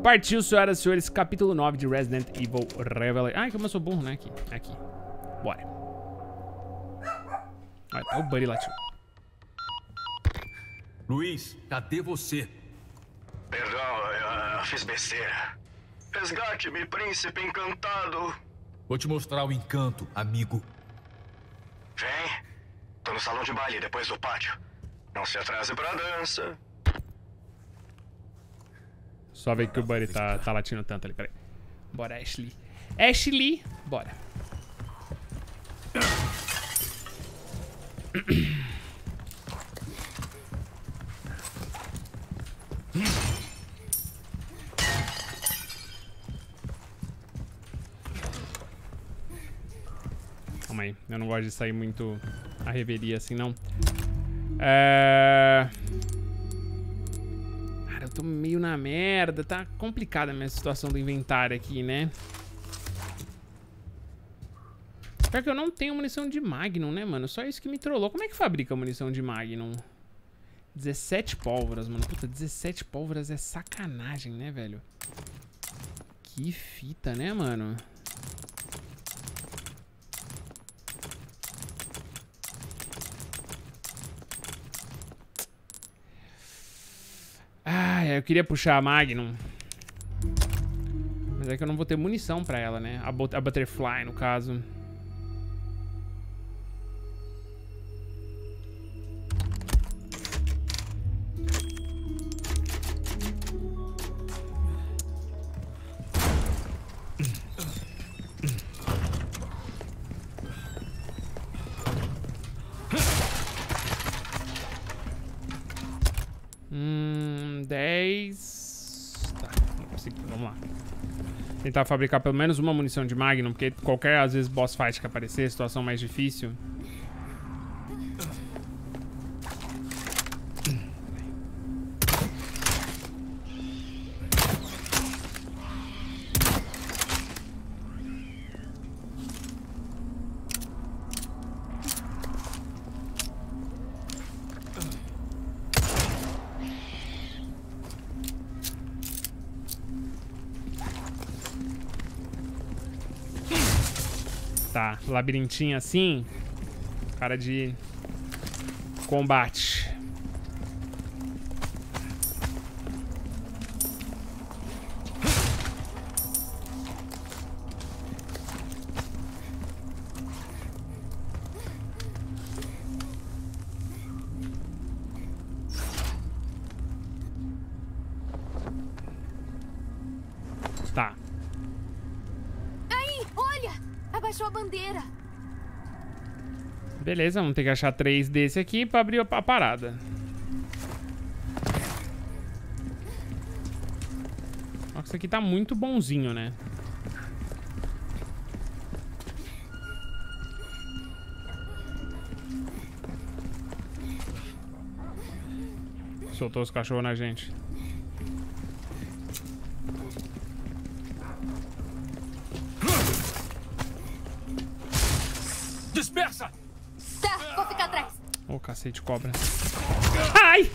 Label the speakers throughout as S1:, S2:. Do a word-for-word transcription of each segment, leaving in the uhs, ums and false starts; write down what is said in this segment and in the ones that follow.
S1: Partiu, senhoras e senhores, capítulo nove de Resident Evil Revelation. Ai, como eu sou burro, né? Aqui, aqui. Bora. Olha, tá o Buddy lá, tio.
S2: Luiz, cadê você?
S3: Perdão, eu fiz besteira. Resgate-me, príncipe encantado.
S2: Vou te mostrar o encanto, amigo.
S3: Vem. Tô no salão de baile, depois do pátio. Não se atrase pra dança.
S1: Só ver que o Buddy tá, tá latindo tanto ali, peraí. Bora, Ashley. Ashley, bora. Calma aí, eu não gosto de sair muito a reveria assim, não. É... Cara, eu tô meio na merda. Tá complicada a minha situação do inventário aqui, né? Pior que eu não tenho munição de Magnum, né, mano? Só isso que me trollou. Como é que fabrica munição de Magnum? dezessete pólvoras, mano. Puta, dezessete pólvoras é sacanagem, né, velho? Que fita, né, mano? Ah, eu queria puxar a Magnum. Mas é que eu não vou ter munição pra ela, né? A, but a Butterfly, no caso. Hum, dez... Tá, não consigo, vamos lá. Tentar fabricar pelo menos uma munição de Magnum, porque qualquer, às vezes, boss fight que aparecer, situação mais difícil. Tá, labirintinho assim. Cara de combate. Tá.
S4: Aí, olha! Abaixou a bandeira.
S1: Beleza, vamos ter que achar três desse aqui pra abrir a parada. Nossa, isso aqui tá muito bonzinho, né? Soltou os cachorros na gente.
S2: Dispersa!
S4: Tá, vou ficar atrás.
S1: Ô, cacete, cobra. Ai!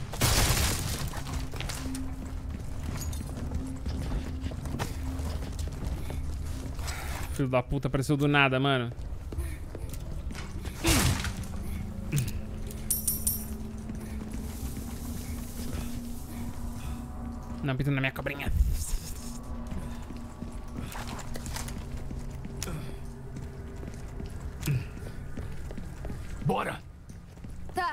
S1: Filho da puta, apareceu do nada, mano. Não, pita na minha cobrinha.
S2: Bora!
S4: Tá.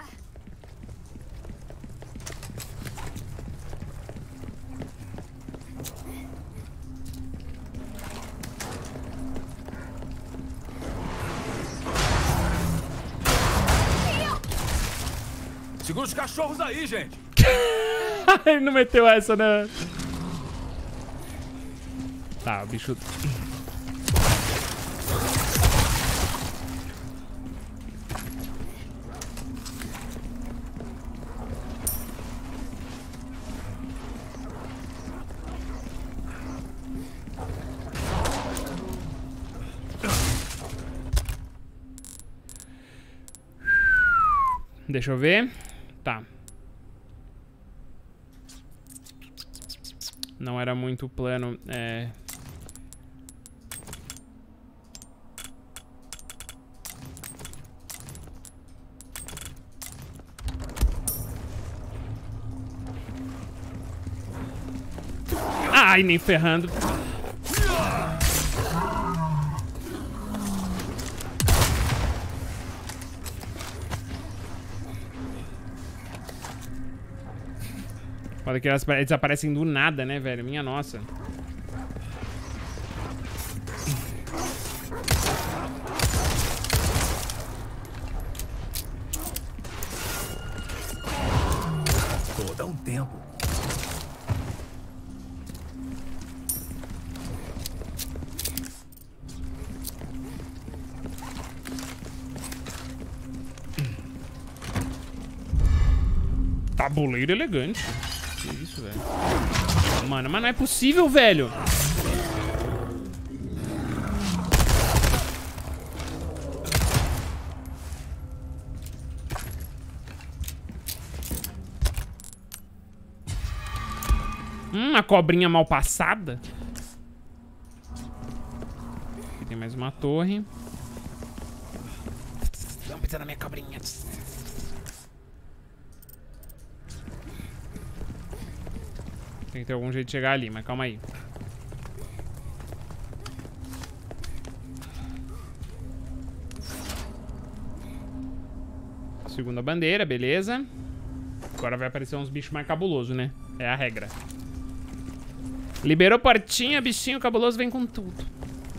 S2: Segura os cachorros aí, gente!
S1: Ele não meteu essa, né? Tá, o bicho... Deixa eu ver. Tá. Não era muito plano, é... Ai, nem ferrando. Olha que elas eles aparecem do nada, né, velho? Minha nossa.
S2: Pô, dá um tempo.
S1: Tabuleiro elegante. Que isso, velho? Mano, mas não é possível, velho. Hum, uma cobrinha mal passada. Aqui tem mais uma torre. Não pisa na minha cobrinha. Tem que ter algum jeito de chegar ali, mas calma aí. Segunda bandeira, beleza. Agora vai aparecer uns bichos mais cabulosos, né? É a regra. Liberou portinha, bichinho cabuloso vem com tudo.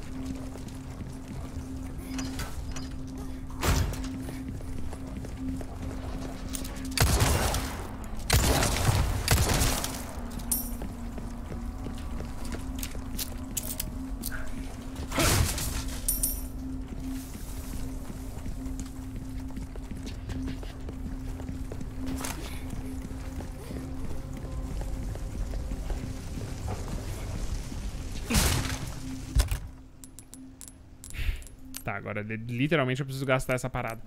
S1: Tá, agora literalmente eu preciso gastar essa parada.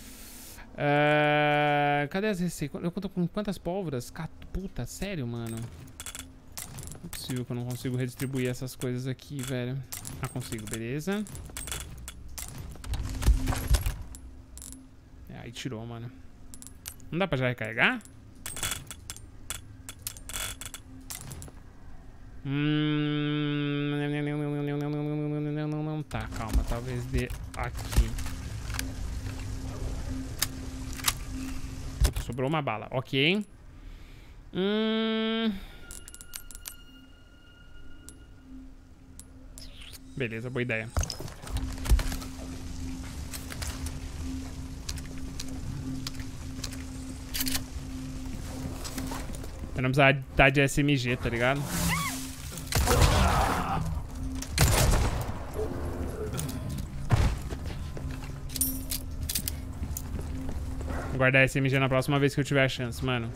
S1: Uh, cadê as receitas? Eu conto com quantas pólvoras? Puta, sério, mano? Não é possível que eu não consigo redistribuir essas coisas aqui, velho. Ah, consigo, beleza. É, aí tirou, mano. Não dá pra já recarregar? Hum... Não, tá, calma, talvez dê aqui. Puta, sobrou uma bala, ok. Hum... Beleza, boa ideia. Eu não precisava estar de S M G, tá ligado? Vou guardar S M G na próxima vez que eu tiver a chance, mano.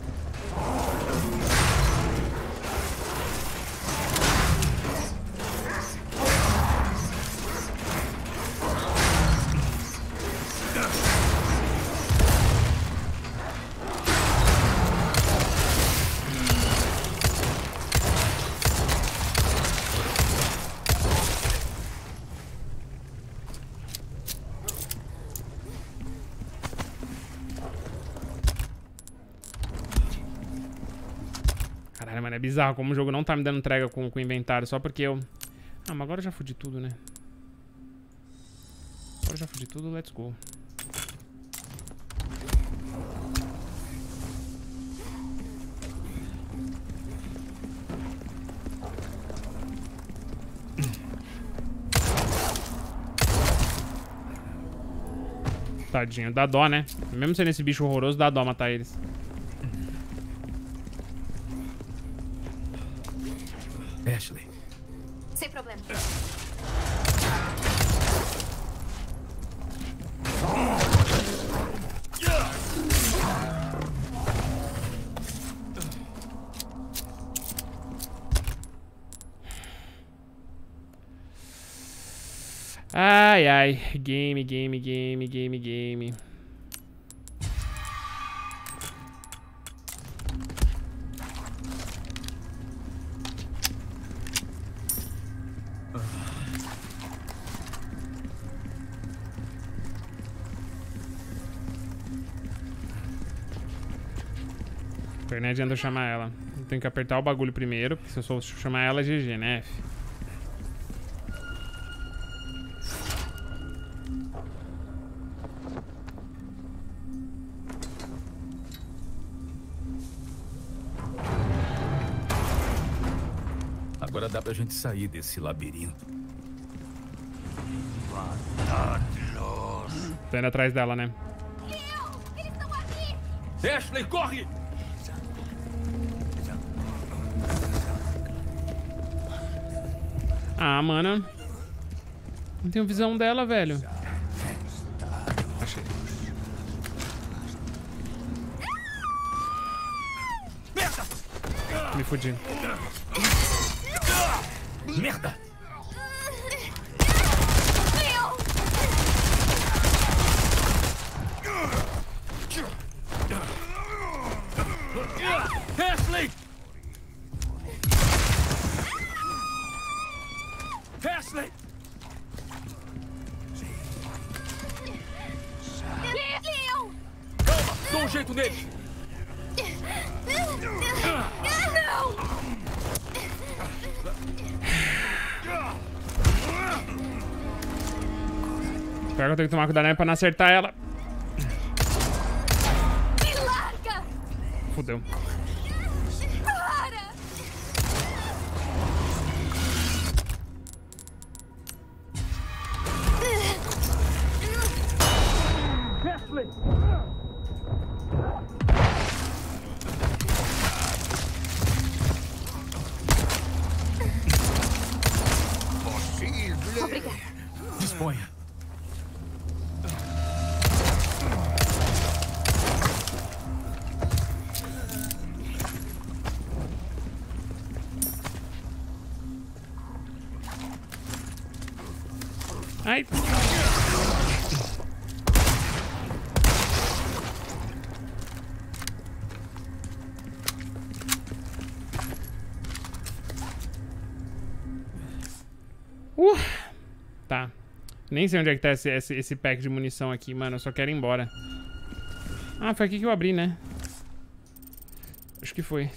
S1: Caralho, mano, é bizarro como o jogo não tá me dando entrega com, com o inventário, só porque eu... Ah, mas agora eu já fudi tudo, né? Agora eu já fudi tudo, let's go. Tadinho, dá dó, né? Mesmo sendo esse bicho horroroso, dá dó matar eles.
S2: Ashley.
S4: Sem problema.
S1: Ai, ai. Game, game, game, game, game. Porque nem adianta eu chamar ela. Eu tenho que apertar o bagulho primeiro, porque se eu só chamar ela, é G G, né, F?
S2: Agora dá pra gente sair desse labirinto.
S1: Tô indo atrás dela, né?
S4: Leon, eles estão aqui!
S2: Ashley, corre!
S1: Ah, mano. Não tenho visão dela, velho. Achei. Me fudi.
S2: Merda!
S4: Leon!
S2: Ashley! Ashley!
S4: Leon!
S2: Calma, dou um jeito nele!
S4: Não!
S1: Pior que eu tenho que tomar cuidado, né? Pra não acertar ela.
S4: Me larga!
S1: Fudeu.
S4: Para! Obrigada.
S2: Disponha.
S1: Ai. Uh. Tá. Nem sei onde é que tá esse, esse, esse pack de munição aqui, mano. Eu só quero ir embora. Ah, foi aqui que eu abri, né? Acho que foi.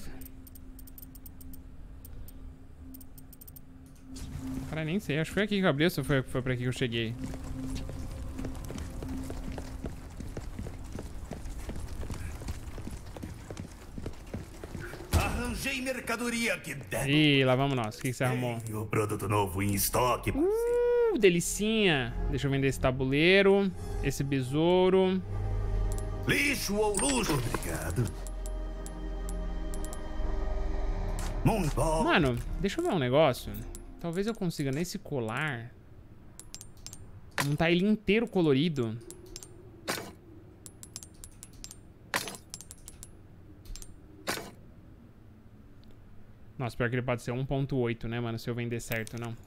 S1: Cara, nem sei. Acho que foi aqui que eu abri ou se foi, foi pra aqui que eu cheguei.
S2: Arranjei mercadoria aqui dentro.
S1: Ih, lá vamos nós. O que, que você arrumou?
S2: O produto novo em estoque.
S1: Uh, delicinha. Deixa eu vender esse tabuleiro. Esse besouro.
S2: Lixo ou luxo? Obrigado. Muito bom.
S1: Mano, deixa eu ver um negócio. Talvez eu consiga nesse colar montar ele inteiro colorido. Nossa, pior que ele pode ser um ponto oito, né, mano? Se eu vender certo, não.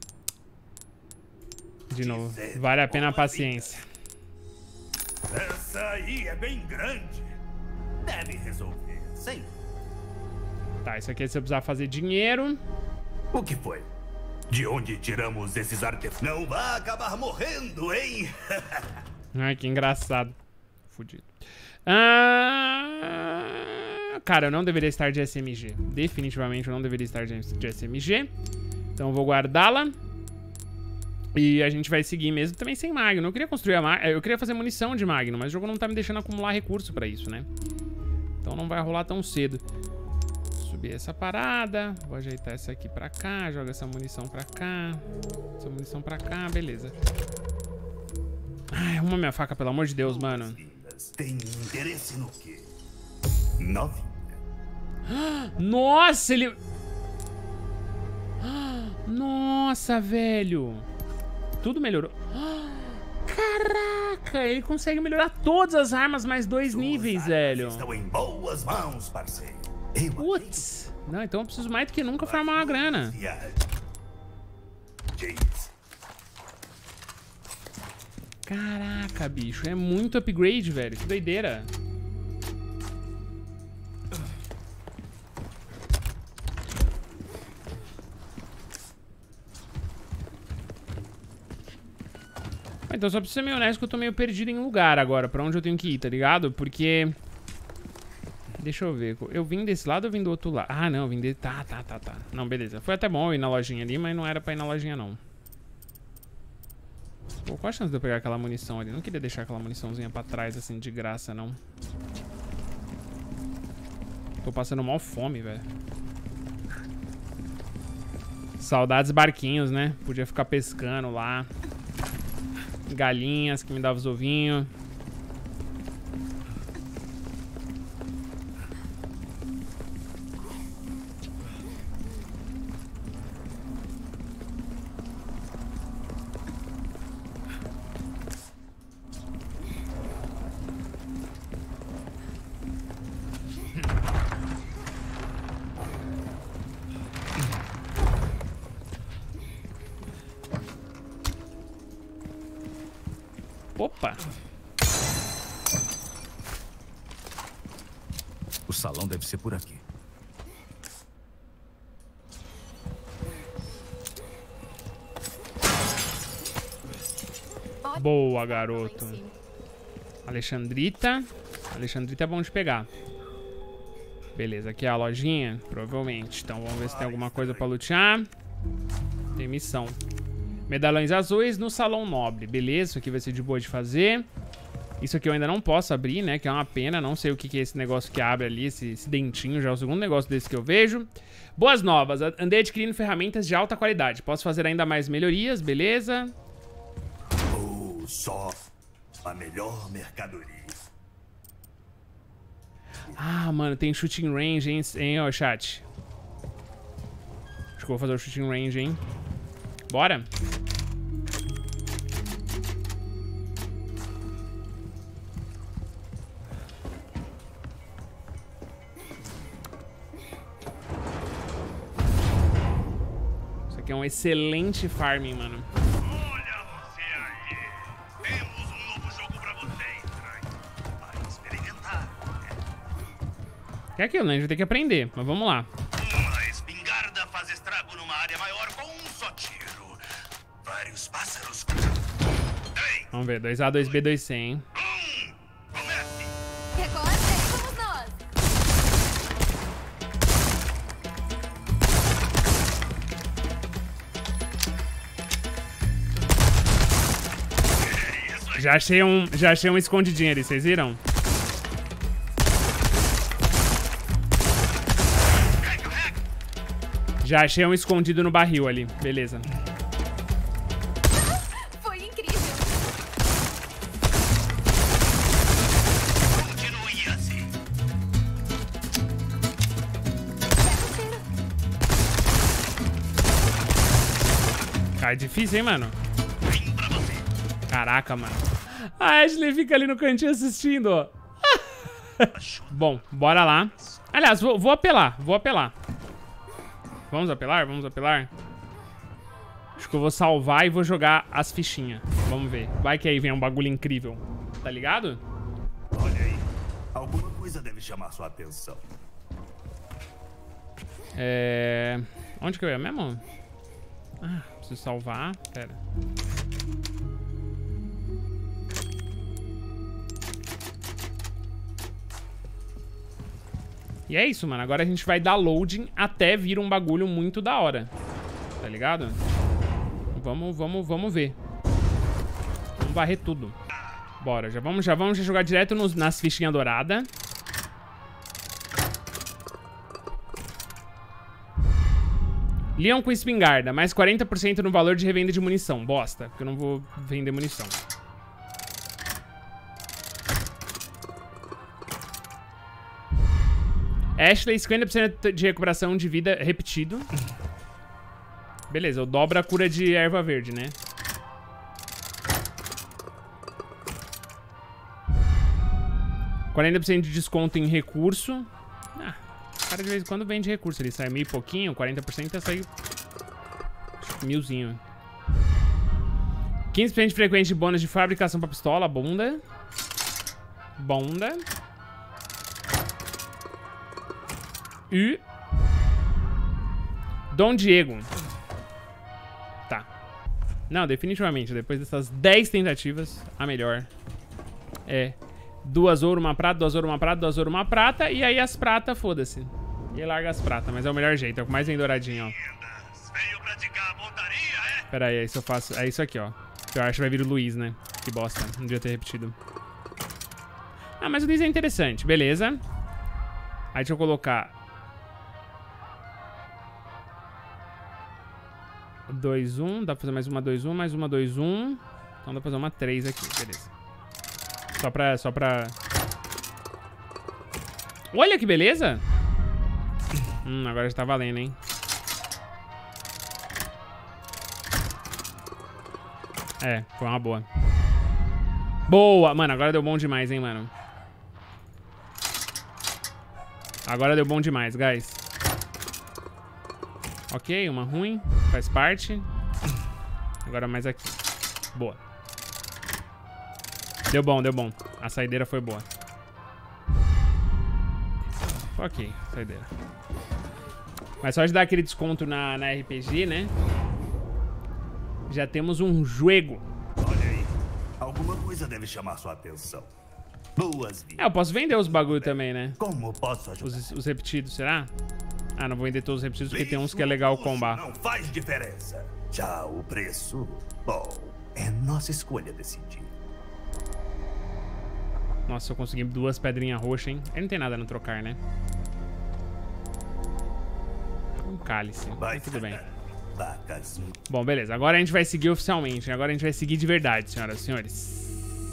S1: De novo, vale a pena a paciência.
S2: Essa aí é bem grande. Deve resolver, sim.
S1: Tá, isso aqui é se eu precisar fazer dinheiro.
S2: O que foi? De onde tiramos esses artefatos? Não vai acabar morrendo, hein?
S1: Ai, que engraçado. Fudido. Ah, cara, eu não deveria estar de S M G. Definitivamente eu não deveria estar de S M G. Então eu vou guardá-la. E a gente vai seguir mesmo também sem Magnum. Eu queria construir a Magnum. Eu queria fazer munição de Magnum, mas o jogo não tá me deixando acumular recurso pra isso, né? Então não vai rolar tão cedo. Subir essa parada. Vou ajeitar essa aqui pra cá. Joga essa munição pra cá. Essa munição pra cá. Beleza. Ai, arruma minha faca, pelo amor de Deus, mano.
S2: Tem interesse no quê? Novinha.
S1: Nossa, ele... Nossa, velho. Tudo melhorou. Caraca, ele consegue melhorar todas as armas mais dois níveis, velho.
S2: Estão em boas mãos, parceiro.
S1: Putz. Não, então eu preciso mais do que nunca farmar uma grana. Caraca, bicho. É muito upgrade, velho. Que doideira. Então só pra ser meio honesto que eu tô meio perdido em lugar agora. Pra onde eu tenho que ir, tá ligado? Porque... Deixa eu ver. Eu vim desse lado ou vim do outro lado? Ah, não. Eu vim de... Tá, tá, tá, tá. Não, beleza. Foi até bom eu ir na lojinha ali, mas não era pra ir na lojinha, não. Pô, qual a chance de eu pegar aquela munição ali? Não queria deixar aquela muniçãozinha pra trás, assim, de graça, não. Tô passando mal fome, velho. Saudades barquinhos, né? Podia ficar pescando lá. Galinhas que me davam os ovinhos. Opa!
S2: O salão deve ser por aqui.
S1: Boa, garoto. Alexandrita. Alexandrita é bom de pegar. Beleza, aqui é a lojinha, provavelmente. Então vamos ver se tem alguma coisa pra lutear. Tem missão. Medalhões azuis no salão nobre. Beleza, isso aqui vai ser de boa de fazer. Isso aqui eu ainda não posso abrir, né? Que é uma pena. Não sei o que, que é esse negócio que abre ali, esse, esse dentinho. Já é o segundo negócio desse que eu vejo. Boas novas. Andei adquirindo ferramentas de alta qualidade. Posso fazer ainda mais melhorias, beleza?
S2: Oh, só a melhor mercadoria.
S1: Ah, mano, tem shooting range, hein, hein ó, chat. Acho que eu vou fazer o shooting range, hein. Bora. Isso aqui é um excelente farming, mano.
S2: Olha você aí. Temos um novo jogo pra vocês. Vai experimentar.
S1: É aquilo, né? A gente vai ter que aprender, mas vamos lá.
S2: Uma espingarda faz estrago numa área maior com um só tiro. Vários pássaros. Três.
S1: Vamos ver, dois A, dois B, dois C, hein?
S2: Um. Comece.
S4: E agora somos nós.
S2: É isso aí.
S1: Já achei um, já achei um escondidinho ali, vocês viram? Já achei um escondido no barril ali, beleza.
S4: Foi incrível.
S2: Continue assim.
S1: Cara, é difícil, hein, mano?
S2: Vim pra você.
S1: Caraca, mano. A Ashley fica ali no cantinho assistindo, ó. Bom, bora lá. Aliás, vou, vou apelar, vou apelar. Vamos apelar? Vamos apelar? Acho que eu vou salvar e vou jogar as fichinhas. Vamos ver. Vai que aí vem um bagulho incrível. Tá ligado?
S2: Olha aí. Alguma coisa deve chamar sua atenção.
S1: É... Onde que eu ia mesmo? Ah, preciso salvar. Pera. E é isso, mano. Agora a gente vai dar loading até vir um bagulho muito da hora. Tá ligado? Vamos, vamos, vamos ver. Vamos varrer tudo. Bora, já vamos, já vamos jogar direto nos, nas fichinhas douradas. Leon com espingarda, mais quarenta por cento no valor de revenda de munição. Bosta, porque eu não vou vender munição. Ashley, cinquenta por cento de recuperação de vida repetido. Beleza, eu dobro a cura de erva verde, né? quarenta por cento de desconto em recurso. Ah, o cara de vez em quando vende recurso. Ele sai meio pouquinho, quarenta por cento sai milzinho. quinze por cento de frequência de bônus de fabricação pra pistola, bunda. Bunda. E... Dom Diego. Tá. Não, definitivamente, depois dessas dez tentativas, a melhor é Duas ouro, uma prata, duas ouro, uma prata, duas ouro, uma prata. E aí as pratas, foda-se. E aí larga as pratas, mas é o melhor jeito. É o mais bem douradinho, ó.
S2: Veio praticar montaria, é?
S1: Pera aí, isso eu faço... É isso aqui, ó. Eu acho que vai vir o Luiz, né? Que bosta. Não devia ter repetido. Ah, mas o Luiz é interessante. Beleza. Aí deixa eu colocar... dois, um. Dá pra fazer mais uma, dois, um. Mais uma, dois, um. Então dá pra fazer uma três aqui. Beleza. Só pra... Só pra... Olha que beleza! Hum, agora já tá valendo, hein? É, foi uma boa. Boa! Mano, agora deu bom demais, hein, mano. Agora deu bom demais, guys. Ok, uma ruim. Faz parte. Agora mais aqui. Boa. Deu bom, deu bom. A saideira foi boa. Ok, saideira. Mas só de dar aquele desconto na, na R P G, né? Já temos um jogo.
S2: Olha aí. Alguma coisa deve chamar sua atenção. Boas-vindas.
S1: É, eu posso vender os bagulho também, né?
S2: Como posso ajudar?
S1: Os, os repetidos, será? Ah, não vou vender todos os repetidos porque tem uns que é legal combar.
S2: Não faz diferença. Já o preço, bom, é nossa escolha decidir.
S1: Nossa, eu consegui duas pedrinhas roxas, hein? Aí não tem nada no trocar, né? Um cálice.
S2: Vai,
S1: Tudo bem.
S2: Vacas.
S1: Bom, beleza. Agora a gente vai seguir oficialmente. Agora a gente vai seguir de verdade, senhoras e senhores.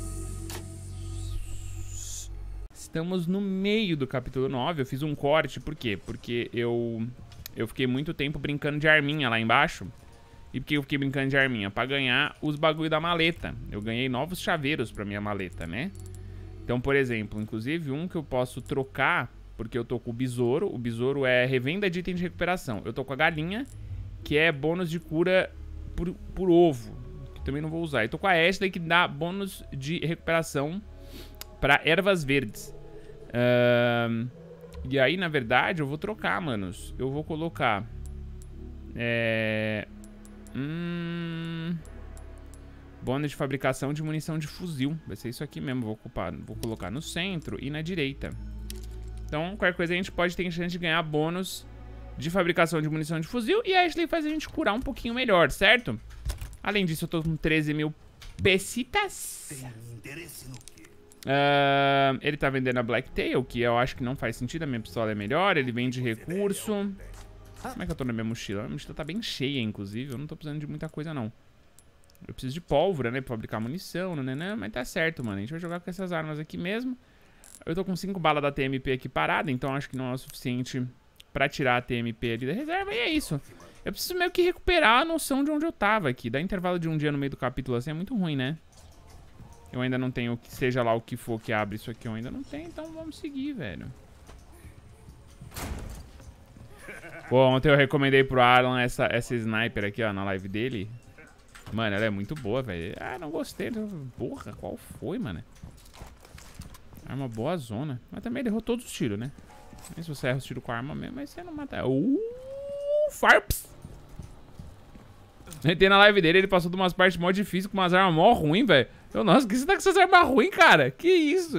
S1: Estamos no meio do capítulo nove. Eu fiz um corte, por quê? Porque eu, eu fiquei muito tempo brincando de arminha lá embaixo. E por que eu fiquei brincando de arminha? Pra ganhar os bagulho da maleta. Eu ganhei novos chaveiros pra minha maleta, né? Então, por exemplo, inclusive um que eu posso trocar, porque eu tô com o besouro. O besouro é revenda de item de recuperação. Eu tô com a galinha, que é bônus de cura por, por ovo, que também não vou usar. Eu tô com a Ashley, que dá bônus de recuperação pra ervas verdes. Uh, e aí, na verdade, eu vou trocar, manos. Eu vou colocar... É... Hum... Bônus de fabricação de munição de fuzil. Vai ser isso aqui mesmo. Vou, ocupar, vou colocar no centro e na direita. Então, qualquer coisa a gente pode ter chance de ganhar bônus de fabricação de munição de fuzil. E a Ashley faz a gente curar um pouquinho melhor, certo? Além disso, eu tô com treze mil pesitas.
S2: Tem interesse no quê?
S1: Uh, ele tá vendendo a Blacktail, que eu acho que não faz sentido. A minha pistola é melhor. Ele vende recurso. Como é que eu tô na minha mochila? A minha mochila tá bem cheia, inclusive. Eu não tô precisando de muita coisa, não. Eu preciso de pólvora, né? Pra fabricar munição, né, né? Mas tá certo, mano. A gente vai jogar com essas armas aqui mesmo. Eu tô com cinco balas da T M P aqui parada, então acho que não é o suficiente pra tirar a T M P ali da reserva. E é isso. Eu preciso meio que recuperar a noção de onde eu tava aqui. Dar intervalo de um dia no meio do capítulo assim é muito ruim, né? Eu ainda não tenho, que seja lá o que for que abre isso aqui, eu ainda não tenho. Então vamos seguir, velho. Pô, ontem eu recomendei pro Alan essa, essa sniper aqui, ó, na live dele. Mano, ela é muito boa, velho. Ah, não gostei. Porra, qual foi, mano? Arma boa zona. Mas também ele errou todos os tiros, né? Nem se você erra os tiros com a arma mesmo, mas você não mata. Uh, farps! Entrei na live dele, ele passou de umas partes mó difíceis com umas armas mó ruins, velho. Eu, nossa, que você tá com essas armas ruins, cara? Que isso?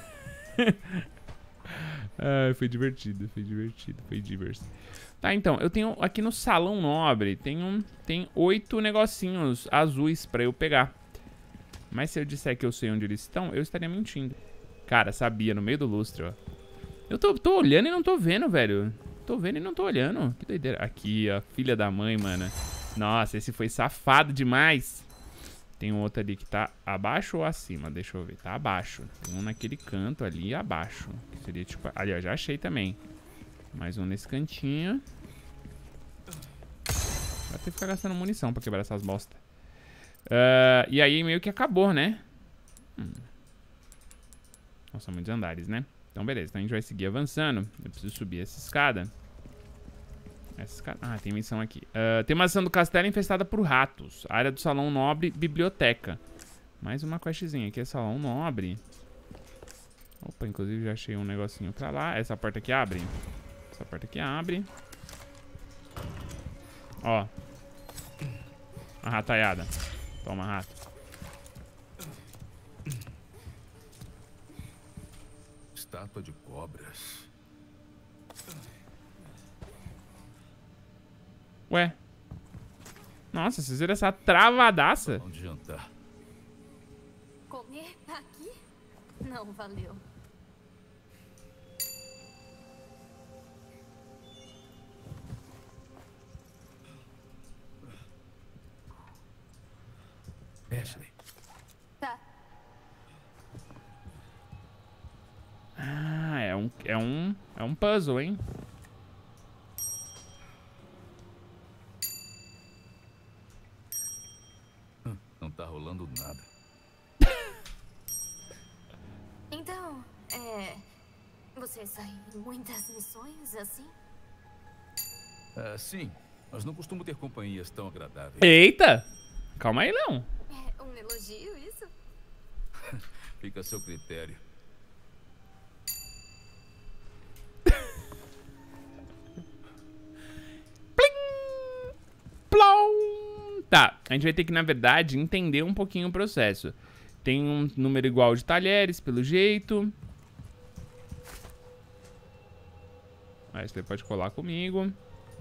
S1: Ah, foi divertido, foi divertido, foi divertido. Tá, então, eu tenho aqui no Salão Nobre, tem, um, tem oito negocinhos azuis pra eu pegar. Mas se eu disser que eu sei onde eles estão, eu estaria mentindo. Cara, sabia, no meio do lustre, ó. Eu tô, tô olhando e não tô vendo, velho. Tô vendo e não tô olhando. Que doideira. Aqui, ó, filha da mãe, mano. Nossa, esse foi safado demais. Tem um outro ali que tá abaixo ou acima? Deixa eu ver, tá abaixo. Tem um naquele canto ali abaixo. Que seria tipo... Ali, ó, já achei também. Mais um nesse cantinho. Vai ter que ficar gastando munição pra quebrar essas bosta. Uh, e aí meio que acabou, né? Hum. Nossa, muitos andares, né? Então beleza, então a gente vai seguir avançando. Eu preciso subir essa escada. Essa escada... Ah, tem missão aqui. Uh, tem uma missão do castelo infestada por ratos. Área do Salão Nobre, biblioteca. Mais uma questzinha aqui, é Salão Nobre. Opa, inclusive já achei um negocinho pra lá. Essa porta aqui abre. Essa porta aqui abre. Ó. Uma rataiada. Toma, rato.
S5: estátua de cobras.
S1: Ué. Nossa, vocês viram essa travadaça?
S5: Vamos jantar.
S4: Comer aqui? Não valeu.
S5: Ashley.
S4: Tá.
S1: Ah, é um, é um, é um puzzle, hein?
S5: Não tá rolando nada.
S4: Então, é... Você sai em muitas missões assim?
S5: Ah, sim, mas não costumo ter companhias tão agradáveis.
S1: Eita! Calma aí, não.
S4: É um elogio, isso?
S5: Fica a seu critério.
S1: Plim! Plom! Tá, a gente vai ter que, na verdade, entender um pouquinho o processo. Tem um número igual de talheres, pelo jeito. Aí você pode colar comigo.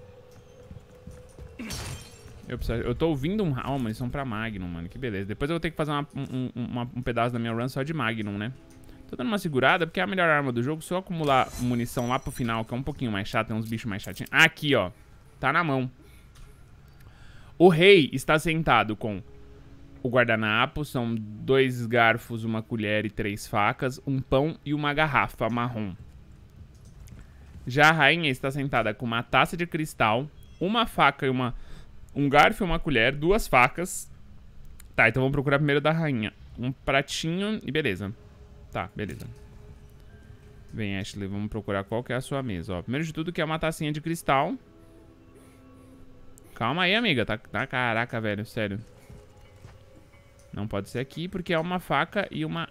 S1: Eu, preciso, eu tô ouvindo um... Oh, munição pra Magnum, mano. Que beleza. Depois eu vou ter que fazer uma, um, uma, um pedaço da minha run só de Magnum, né? Tô dando uma segurada porque é a melhor arma do jogo. Se eu acumular munição lá pro final, que é um pouquinho mais chato, tem uns bichos mais chatinhos. Aqui, ó. Tá na mão. O rei está sentado com o guardanapo. São dois garfos, uma colher e três facas. Um pão e uma garrafa marrom. Já a rainha está sentada com uma taça de cristal, uma faca e uma... Um garfo e uma colher, duas facas. Tá, então vamos procurar primeiro da rainha. Um pratinho e beleza. Tá, beleza. Vem, Ashley, vamos procurar qual que é a sua mesa, ó. Primeiro de tudo que é uma tacinha de cristal. Calma aí, amiga. Tá, tá, caraca, velho, sério. Não pode ser aqui porque é uma faca e uma...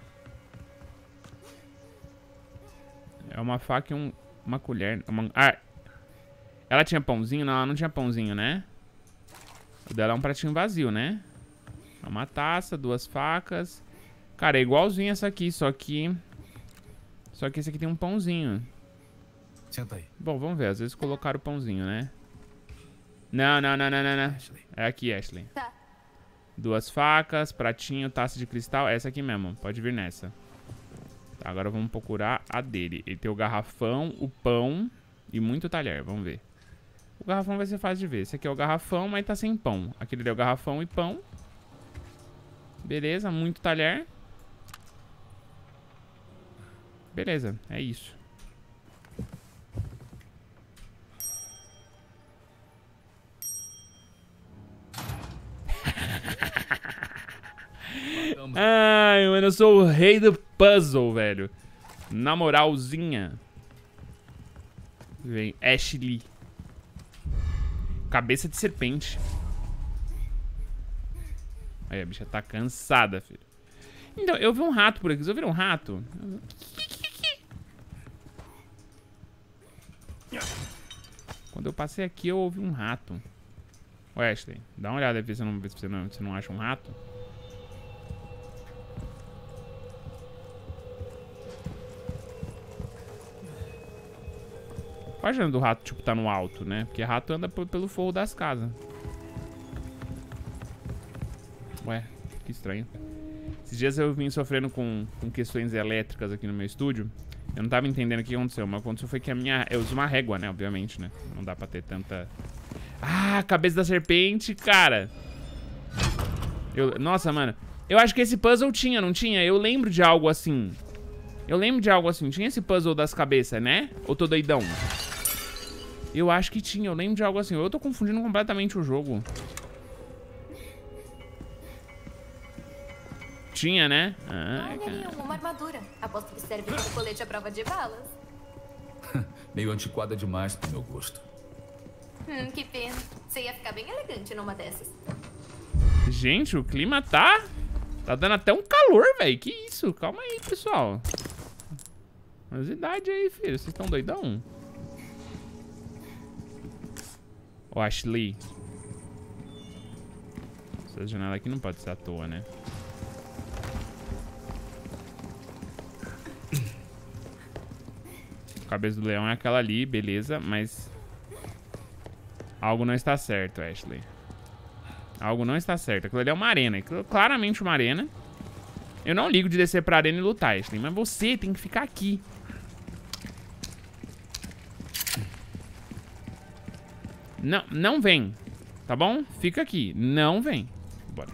S1: É uma faca e um... uma colher. Uma... Ah, ela tinha pãozinho? Não, ela não tinha pãozinho, né? O dela é um pratinho vazio, né? Uma taça, duas facas. Cara, é igualzinho essa aqui, só que... Só que esse aqui tem um pãozinho.
S5: Senta aí.
S1: Bom, vamos ver. Às vezes colocaram o pãozinho, né? Não, não, não, não, não, não. É aqui, Ashley.
S4: Tá.
S1: Duas facas, pratinho, taça de cristal. Essa aqui mesmo. Pode vir nessa. Tá, agora vamos procurar a dele. Ele tem o garrafão, o pão e muito talher. Vamos ver. O garrafão vai ser fácil de ver. Esse aqui é o garrafão, mas tá sem pão. Aquele ali é o garrafão e pão. Beleza, muito talher. Beleza, é isso. Ai, mano, eu sou o rei do puzzle, velho. Na moralzinha. Vem, Ashley. Cabeça de serpente. Aí, a bicha tá cansada, filho. Então, eu vi um rato por aqui. Vocês ouviram um rato? Quando eu passei aqui, eu ouvi um rato. Ô, Ashley, dá uma olhada aí pra você não, você não, você não acha um rato. Qual a chance do rato, tipo, tá no alto, né? Porque rato anda pelo forro das casas. Ué, que estranho. Esses dias eu vim sofrendo com, com questões elétricas aqui no meu estúdio. Eu não tava entendendo o que aconteceu. Mas o que aconteceu foi que a minha... Eu uso uma régua, né? Obviamente, né? Não dá pra ter tanta... Ah, cabeça da serpente, cara. Eu... Nossa, mano. Eu acho que esse puzzle tinha, não tinha? Eu lembro de algo assim. Eu lembro de algo assim. Tinha esse puzzle das cabeças, né? Ou tô doidão? Eu acho que tinha. Eu lembro de algo assim. Eu tô confundindo completamente o jogo. Tinha, né? Ah,
S4: Olha ali, uma armadura. Aposto que serve como colete à prova de balas.
S5: Meio antiquada demais pro meu gosto.
S4: Hum, que pena. Você ia ficar bem elegante numa dessas.
S1: Gente, o clima tá... Tá dando até um calor, velho. Que isso? Calma aí, pessoal. Mas idade aí, filho. Vocês estão doidão? Ô, Ashley. Essa janela aqui não pode ser à toa, né? cabeça do leão é aquela ali, beleza, mas... algo não está certo, Ashley. Algo não está certo. Aquilo ali é uma arena. Aquilo é claramente uma arena. Eu não ligo de descer pra arena e lutar, Ashley. Mas você tem que ficar aqui. Não, não vem. Tá bom? Fica aqui. Não vem. Bora.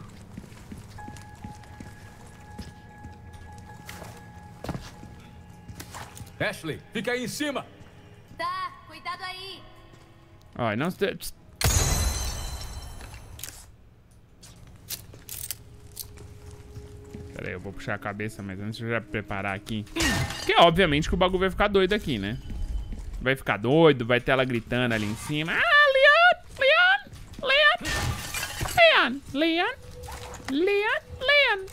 S5: Ashley, fica aí em cima.
S4: Tá, cuidado aí.
S1: Ó, não... Pera aí, eu vou puxar a cabeça, mas antes eu já preparar aqui. Porque obviamente que o bagulho vai ficar doido aqui, né? Vai ficar doido, vai ter ela gritando ali em cima. Ah, Leon! Leon! Leon! Leon! Leon! Leon!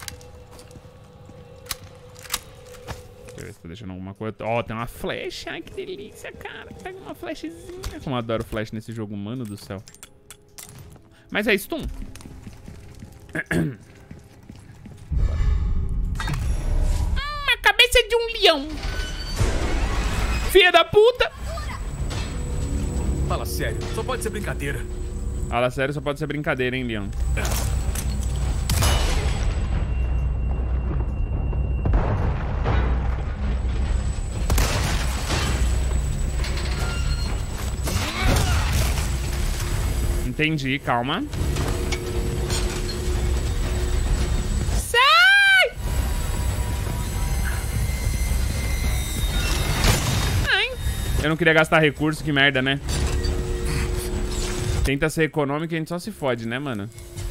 S1: Deixa eu ver se tá deixando alguma coisa. Ó, oh, tem uma flecha. Ai, que delícia, cara. Pega uma flechazinha. Como eu adoro flash nesse jogo, mano do céu. Mas é stun. Uma cabeça de um leão. Filha da puta.
S5: Fala sério, só pode ser brincadeira.
S1: Fala sério, só pode ser brincadeira, hein, leão. Entendi, calma. Sai! Ai. Eu não queria gastar recurso, que merda, né? Tenta ser econômico e a gente só se fode, né, mano?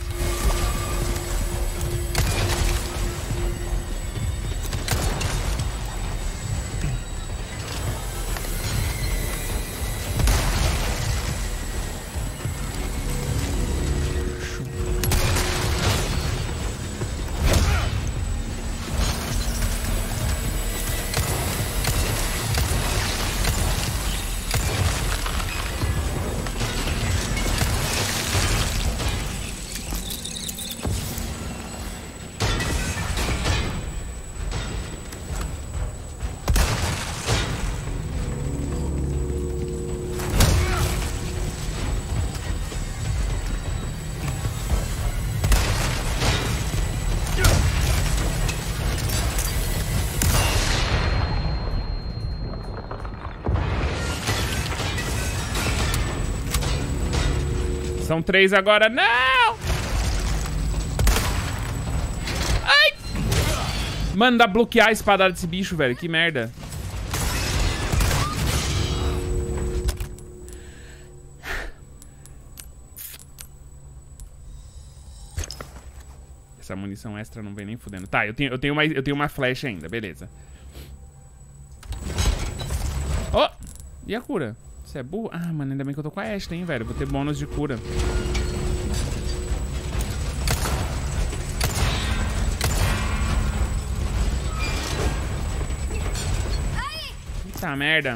S1: São três agora. Não! Ai! Mano, dá bloquear a espadada desse bicho, velho. Que merda. Essa munição extra não vem nem fudendo. Tá, eu tenho, eu tenho, uma, eu tenho uma flecha ainda. Beleza. Oh! E a cura? Você é burro? Ah, mano, ainda bem que eu tô com a Ashley, hein, velho. Vou ter bônus de cura. Eita merda.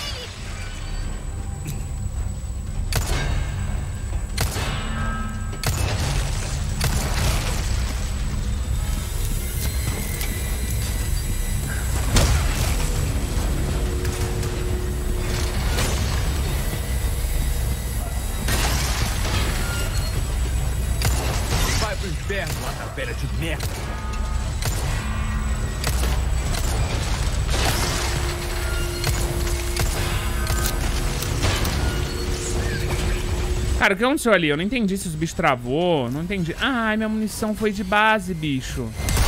S5: Inferno, uma tabela de merda.
S1: Cara, o que aconteceu ali? Eu não entendi se os bichos travou. Não entendi. Ai, minha munição foi de base, bicho.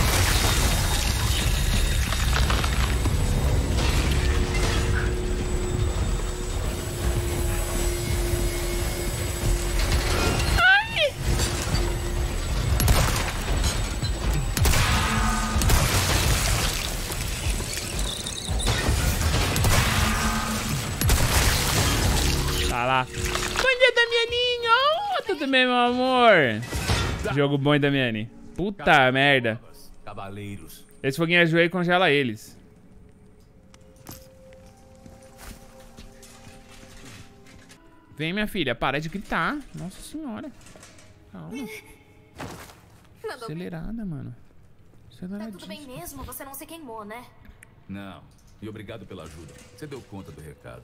S1: Bom dia, Damianinho! Oh, tudo bem, meu amor? Jogo bom, hein, Damiani? Puta merda.
S5: Cavaleiros.
S1: Esse foguinho ajoelha e congela eles. Vem, minha filha, para de gritar. Nossa senhora. Calma. Acelerada, mano. Acelerada.
S4: Tá tudo bem mesmo? Você não se queimou, né?
S5: Não, E obrigado pela ajuda. Você deu conta do recado.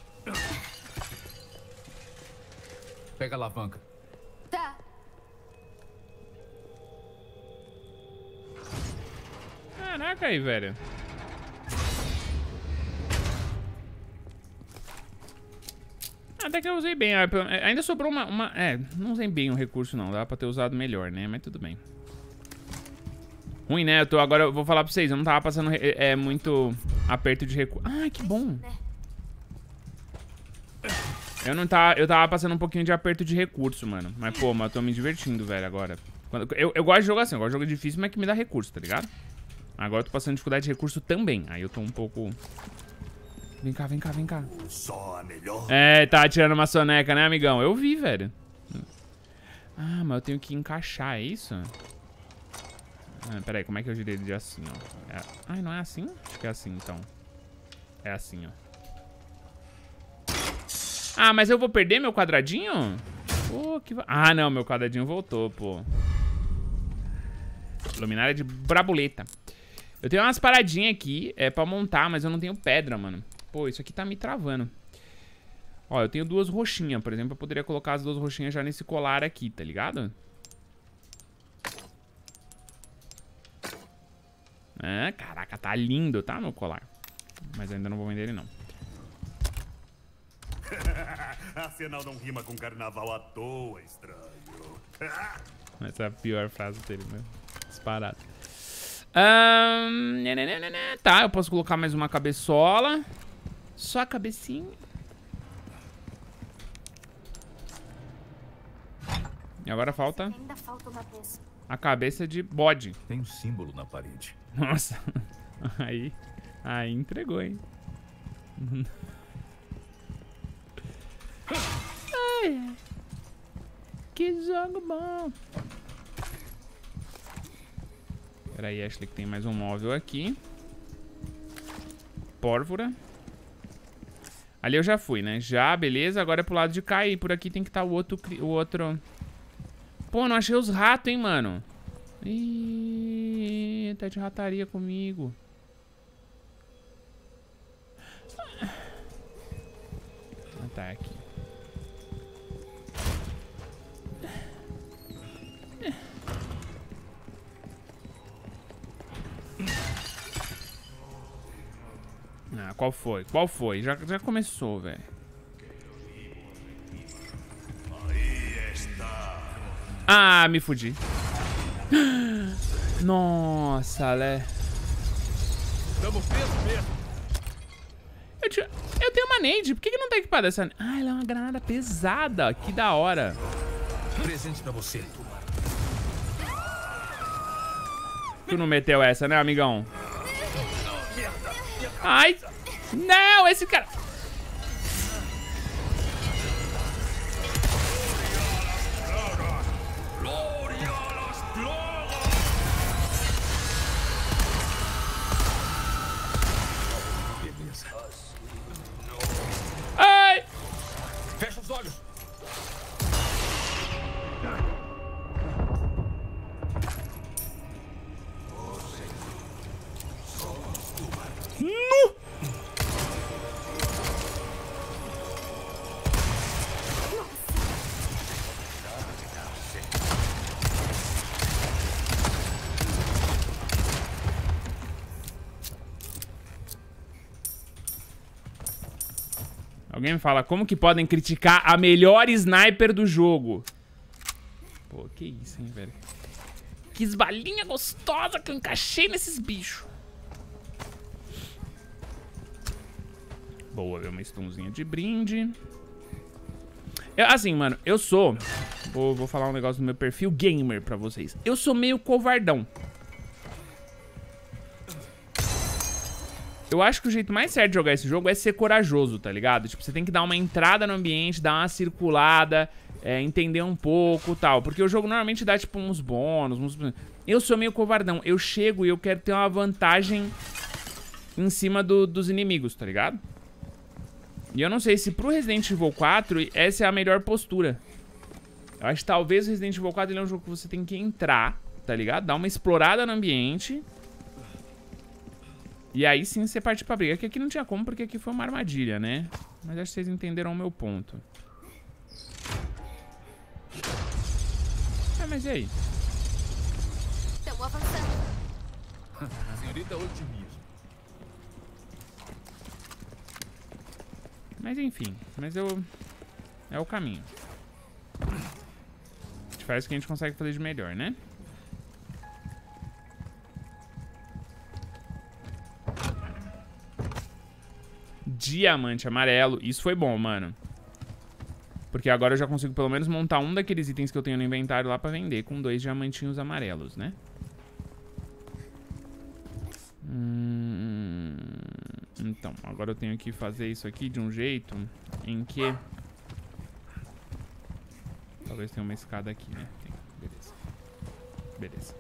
S5: Pega a alavanca.
S4: Tá.
S1: Caraca aí, velho. Até que eu usei bem. Ainda sobrou uma, uma... É, não usei bem o recurso, não. Dá pra ter usado melhor, né? Mas tudo bem. Ruim, né? Eu tô... Agora eu vou falar pra vocês. Eu não tava passando é, muito aperto de recurso. Ah, que bom. Eu não tava... Eu tava passando um pouquinho de aperto de recurso, mano. Mas, pô, mas eu tô me divertindo, velho, agora. Quando... Eu, eu gosto de jogar assim. Eu gosto de jogo difícil, mas que me dá recurso, tá ligado? Agora eu tô passando dificuldade de recurso também. Aí eu tô um pouco... Vem cá, vem cá, vem cá.
S2: Só a melhor.
S1: É, tá tirando uma soneca, né, amigão? Eu vi, velho. Ah, mas eu tenho que encaixar, é isso? Ah, pera aí, como é que eu girei de assim, ó? É... Ai, não é assim? Acho que é assim, então. É assim, ó. Ah, mas eu vou perder meu quadradinho? Pô, que... Ah, não, meu quadradinho voltou, pô. Luminária de brabuleta. Eu tenho umas paradinhas aqui, é pra montar, mas eu não tenho pedra, mano. Pô, isso aqui tá me travando. Ó, eu tenho duas roxinhas, por exemplo. Eu poderia colocar as duas roxinhas já nesse colar aqui, tá ligado? É, caraca, tá lindo, tá, meu colar. Mas ainda não vou vender ele, não.
S2: Afinal, não rima com carnaval à toa, estranho.
S1: Essa é a pior frase dele, né? Disparado. Um, tá, eu posso colocar mais uma cabeçola. Só a cabecinha. E agora falta...
S4: Ainda falta uma peça.
S1: A cabeça de bode.
S5: Tem um símbolo na parede.
S1: Nossa. Aí... Aí entregou, hein? Ai, que jogo bom. Pera aí, Ashley, que tem mais um móvel aqui. Pórvora. Ali eu já fui, né? Já, beleza. Agora é pro lado de cá e por aqui tem que estar o outro... O outro... Pô, não achei os ratos, hein, mano. Ih, tá de rataria comigo. Ah, tá aqui. Ah, qual foi? Qual foi? Já, já começou, velho. Ah, me fudi. Nossa, Lé.
S5: Tamo preso mesmo.
S1: Eu, tinha, eu tenho uma nade. Por que, que não tá equipada essa... Ah, ela é uma granada pesada. Que da hora.
S5: Presente pra você.
S1: Tu não meteu essa, né, amigão? Ai. Não, esse cara... Ai!
S5: Fecha os olhos.
S1: Nu! Alguém me fala, como que podem criticar a melhor sniper do jogo? Pô, que isso, hein, velho. Que esbalinha gostosa que eu encaixei nesses bichos. Boa, veio uma stunzinha de brinde. Eu, assim, mano, eu sou... Vou, vou falar um negócio do meu perfil gamer pra vocês. Eu sou meio covardão. Eu acho que o jeito mais certo de jogar esse jogo é ser corajoso, tá ligado? Tipo, você tem que dar uma entrada no ambiente, dar uma circulada, é, entender um pouco e tal. Porque o jogo normalmente dá, tipo, uns bônus, uns... Eu sou meio covardão. Eu chego e eu quero ter uma vantagem em cima do, dos inimigos, tá ligado? E eu não sei se pro Resident Evil quatro essa é a melhor postura. Eu acho que talvez o Resident Evil quatro ele é um jogo que você tem que entrar, tá ligado? Dar uma explorada no ambiente... E aí sim você parte pra briga. Que aqui não tinha como, porque aqui foi uma armadilha, né? Mas acho que vocês entenderam o meu ponto. Ah, mas e aí?
S4: Estamos avançando.
S5: Senhorita otimismo.
S1: Mas enfim, mas eu... É o caminho. A gente faz o que a gente consegue fazer de melhor, né? Diamante amarelo. Isso foi bom, mano. Porque agora eu já consigo pelo menos montar um daqueles itens que eu tenho no inventário lá pra vender com dois diamantinhos amarelos, né? Hum... Então, agora eu tenho que fazer isso aqui de um jeito em que... Talvez tenha uma escada aqui, né? Tem. Beleza. Beleza.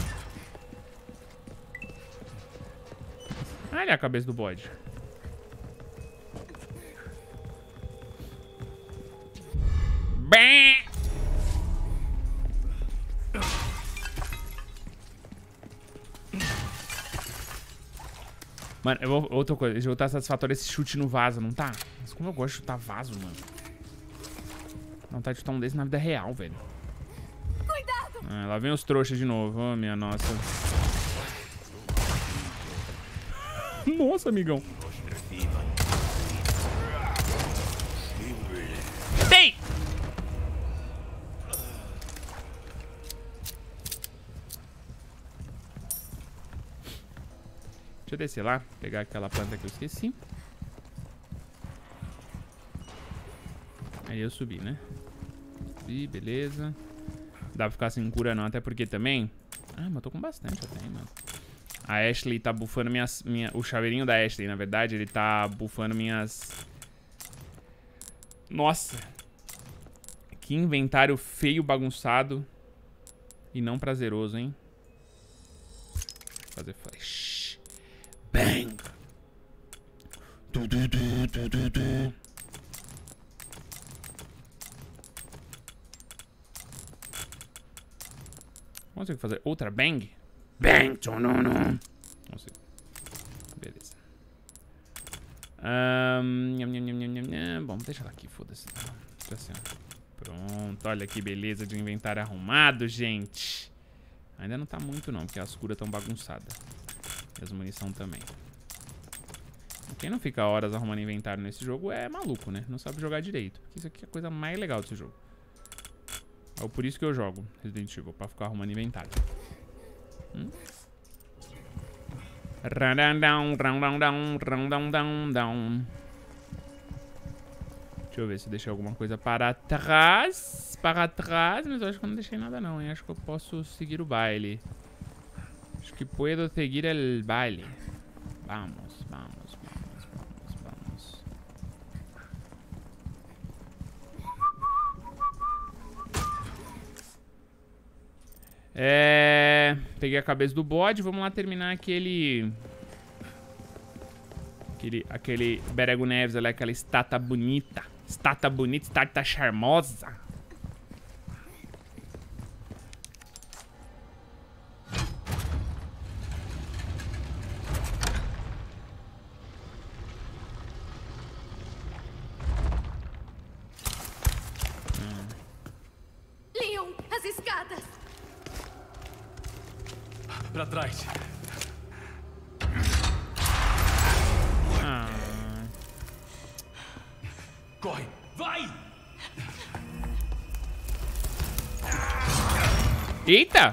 S1: Olha a cabeça do bode. Bem... Mano, eu vou, outra coisa, esse jogo tá satisfatório esse chute no vaso, não tá? Mas como eu gosto de chutar vaso, mano. Não tá de chutar um desse na vida real, velho.
S4: Cuidado!
S1: Ah, lá vem os trouxas de novo, oh, minha nossa. Nossa, amigão. Tem! Deixa eu descer lá, pegar aquela planta que eu esqueci. Aí eu subi, né? Subi, beleza. Dá pra ficar sem cura não, até porque também... Ah, mas eu tô com bastante até, hein, mano. A Ashley tá bufando minhas... Minha... O chaveirinho da Ashley, na verdade, ele tá bufando minhas... Nossa! Que inventário feio, bagunçado. E não prazeroso, hein? Vou fazer flash. Bang! Du, du, du, du, du, du. Consigo fazer outra bang? Bang! Não, não. Consigo. Beleza. Um, nham, nham, nham, nham, nham. Bom, deixa ela aqui, foda-se. Assim, pronto, olha que beleza de inventário arrumado, gente. Ainda não tá muito não, porque as curas estão bagunçadas. E as munição também. Quem não fica horas arrumando inventário nesse jogo é maluco, né? Não sabe jogar direito. Porque isso aqui é a coisa mais legal desse jogo. É por isso que eu jogo Resident Evil, pra ficar arrumando inventário. Hum? Deixa eu ver se eu deixei alguma coisa para trás. Para trás, mas eu acho que eu não deixei nada não, hein? Acho que eu posso seguir o baile. Acho que puedo seguir el baile. Vamos, vamos, vamos, vamos, vamos. É... Peguei a cabeça do bode. Vamos lá terminar aquele... Aquele... Aquele Berego Neves ali, aquela estátua bonita. Estátua bonita, estátua charmosa.
S5: Pra trás.
S1: Ah.
S5: Corre. Vai!
S1: Eita!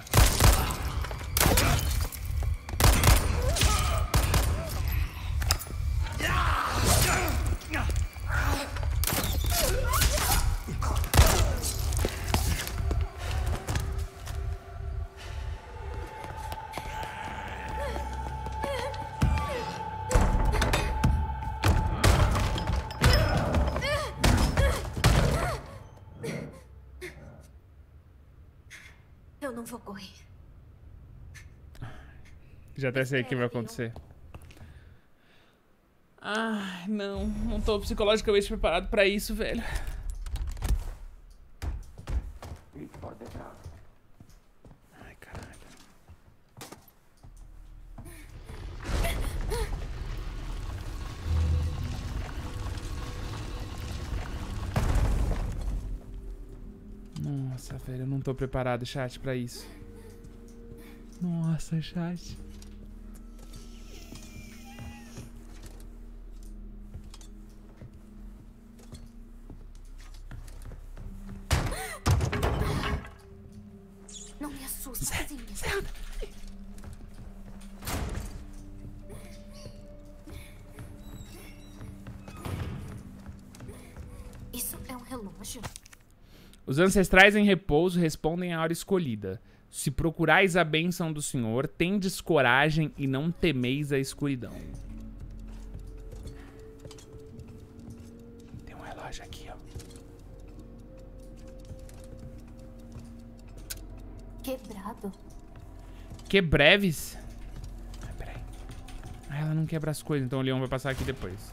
S4: Eu não vou correr.
S1: Já até sei o que vai acontecer. Ai, não. Não tô psicologicamente preparado pra isso, velho. Ai, caralho. Nossa, velho, eu não tô preparado, chat, pra isso. Nossa, chat.
S4: Não me assusta, Zé, Isso é um relógio?
S1: Os ancestrais em repouso respondem à hora escolhida. Se procurais a bênção do Senhor, tendes coragem e não temeis a escuridão. Tem um relógio aqui, ó.
S4: Quebrado.
S1: Quebreves? Ah, peraí. Ah, ela não quebra as coisas, então o leão vai passar aqui depois.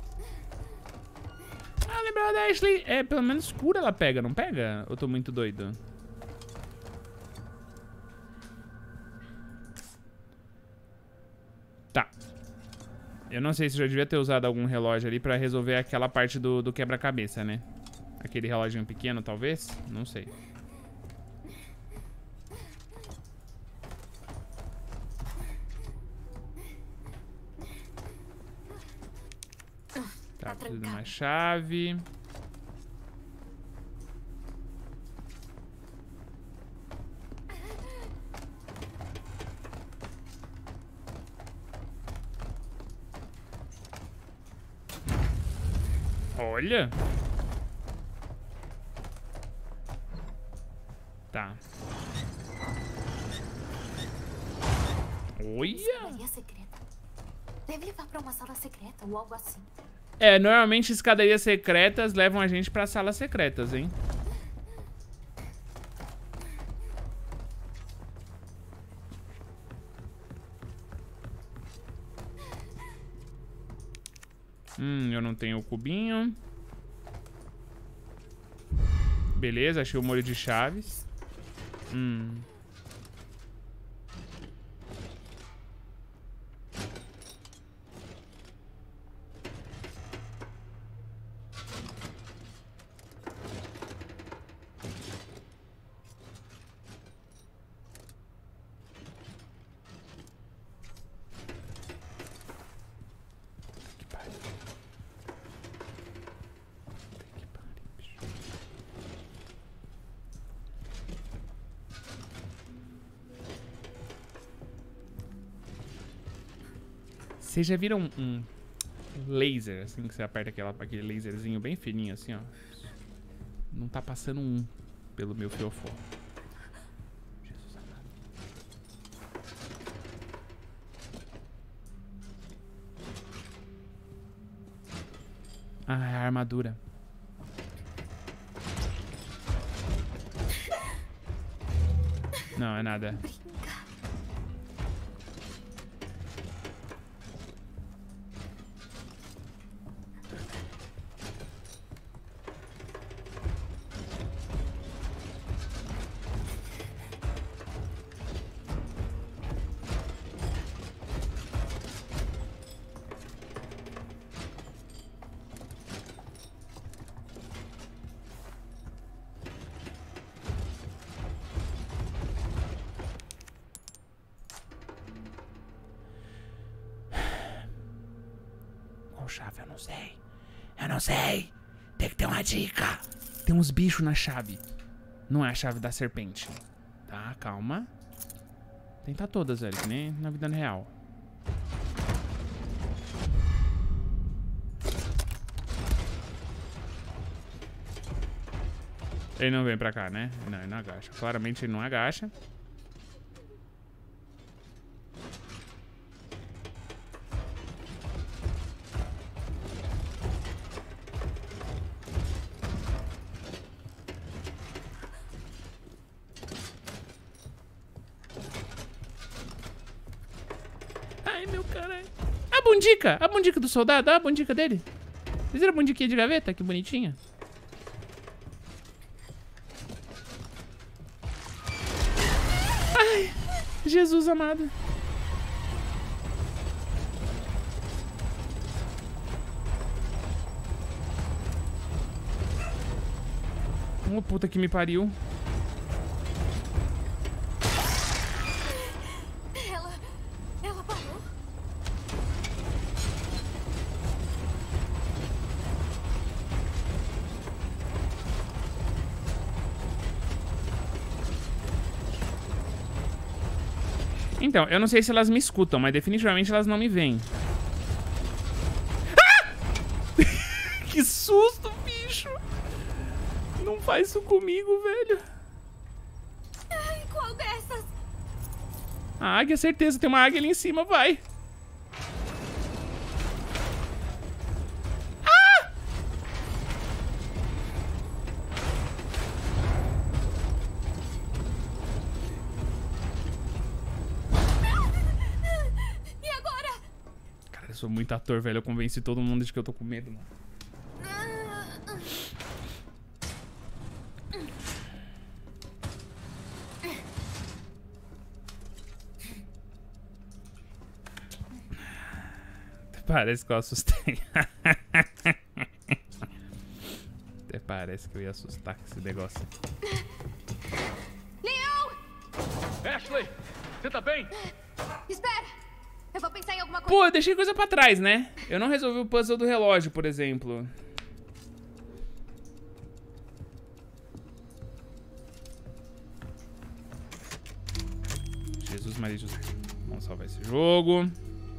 S1: Ah, lembrava da Ashley. É, pelo menos cura ela pega, não pega? Ou eu tô muito doido? Tá. Eu não sei se eu já devia ter usado algum relógio ali pra resolver aquela parte do, do quebra-cabeça, né? Aquele reloginho pequeno, talvez? Não sei. Tá, preciso de uma chave. Olha. Tá. Olha.
S4: Escadaria secreta. Deve levar pra uma sala secreta ou algo assim.
S1: É, normalmente escadarias secretas levam a gente pra salas secretas, hein? Hum, eu não tenho o cubinho. Beleza, achei o molho de chaves. Hum. Vocês já viram um, um laser, assim, que você aperta aquela, aquele laserzinho bem fininho, assim, ó? Não tá passando um pelo meu fiofó. Jesus amado. Ah, é a armadura. Não, é nada. Chave, eu não sei. Eu não sei. Tem que ter uma dica. Tem uns bichos na chave. Não é a chave da serpente. Tá, calma. Tentar todas, velho, que nem na vida real. Ele não vem pra cá, né? Não, ele não agacha. Claramente ele não agacha. Ai, meu caralho. A bundica! A bundica do soldado. A bundica dele. Vocês viram a bundiquinha de gaveta? Que bonitinha. Ai, Jesus amado. Uma puta que me pariu. Então, eu não sei se elas me escutam, mas definitivamente elas não me veem. Ah! Que susto, bicho! Não faz isso comigo, velho.
S4: Ai, qual dessas?
S1: A águia, certeza. Tem uma águia ali em cima, vai. Ah!
S4: E agora?
S1: Cara, eu sou muito ator, velho. Eu convenci todo mundo de que eu tô com medo, mano. Parece que eu assustei. Até parece que eu ia assustar com esse negócio.
S4: Leon!
S5: Ashley, você tá bem?
S4: Espera! Eu vou pensar em alguma coisa.
S1: Pô, eu deixei coisa pra trás, né? Eu não resolvi o puzzle do relógio, por exemplo. Jesus Maria José. Vamos salvar esse jogo.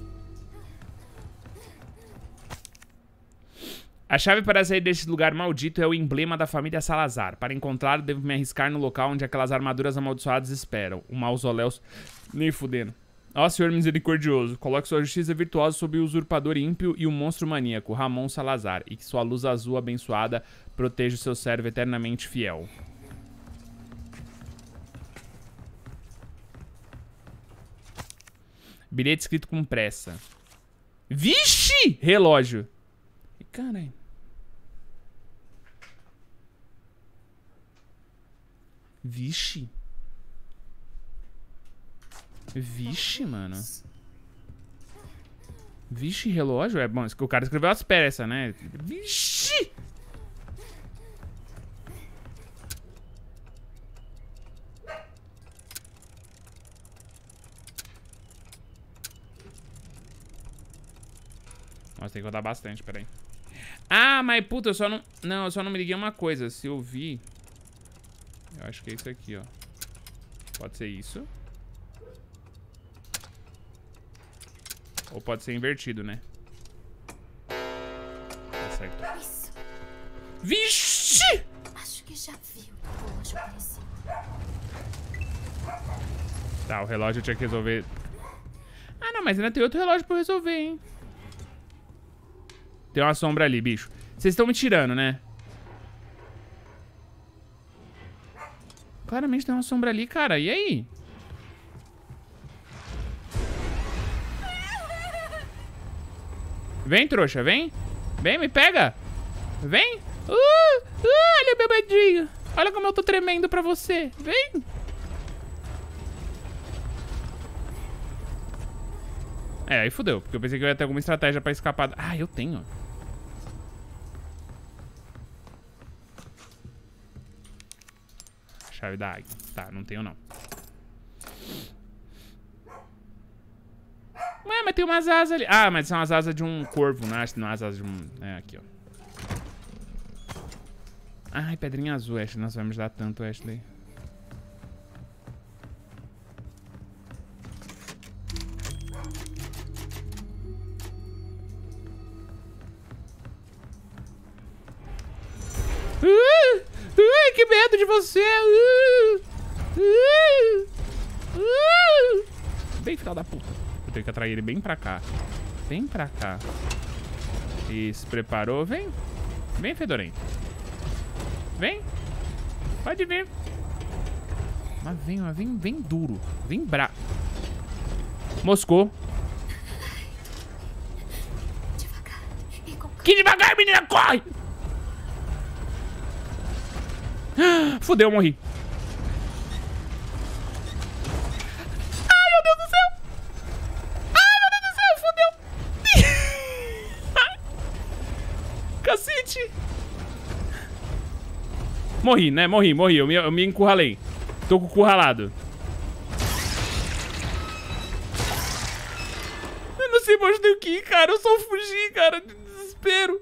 S1: A chave para sair deste lugar maldito é o emblema da família Salazar. Para encontrá-lo, devo me arriscar no local onde aquelas armaduras amaldiçoadas esperam. O mausoléu... Nem fudendo. Ó Senhor misericordioso, coloque sua justiça virtuosa sobre o usurpador ímpio e o monstro maníaco, Ramon Salazar, e que sua luz azul abençoada proteja o seu servo eternamente fiel. Bilhete escrito com pressa. Vixe! Relógio. Caralho. Vixe. Vixe, mano. Vixe, relógio? É bom, o cara escreveu as peças, né? Vixe! Nossa, tem que rodar bastante, peraí. Ah, mas puta, eu só não... Não, eu só não me liguei uma coisa. Se eu vi... Eu acho que é isso aqui, ó. Pode ser isso. Ou pode ser invertido, né? Tá certo.
S4: Isso.
S1: Vixe!
S4: Acho que já vi o que o relógio parecia.
S1: Tá, o relógio eu tinha que resolver... Ah, não, mas ainda tem outro relógio pra eu resolver, hein? Tem uma sombra ali, bicho. Vocês estão me tirando, né? Claramente tem uma sombra ali, cara. E aí? Vem, trouxa, vem. Vem, me pega. Vem. Uh, uh, olha, meu bandinho. Olha como eu tô tremendo pra você. Vem. É, aí fudeu. Porque eu pensei que eu ia ter alguma estratégia pra escapar. Ah, eu tenho. Chave da águia. Tá, não tenho não. Ué, mas tem umas asas ali. Ah, mas são as asas de um corvo, né? Acho que não é as asas de um... É, aqui, ó. Ai, pedrinha azul, Ashley. Nossa, vai me ajudar tanto, Ashley. Uh, uh, que medo de você! Uh, uh, uh. Bem, filho da puta. Eu tenho que atrair ele bem pra cá. Bem pra cá. Isso, preparou. Vem. Vem, fedorento. Vem. Pode vir. Mas vem, mas vem, vem duro. Vem bra... Moscou.
S4: Devagar. E com...
S1: Que devagar, menina, corre! Fudeu, eu morri. Ai, meu Deus do céu. Ai, meu Deus do céu, fudeu. Cacete. Morri, né? Morri, morri. Eu me, eu me encurralei. Tô com o curralado. Eu não sei pra onde tenho que ir, cara. Eu só fugi, cara. De desespero.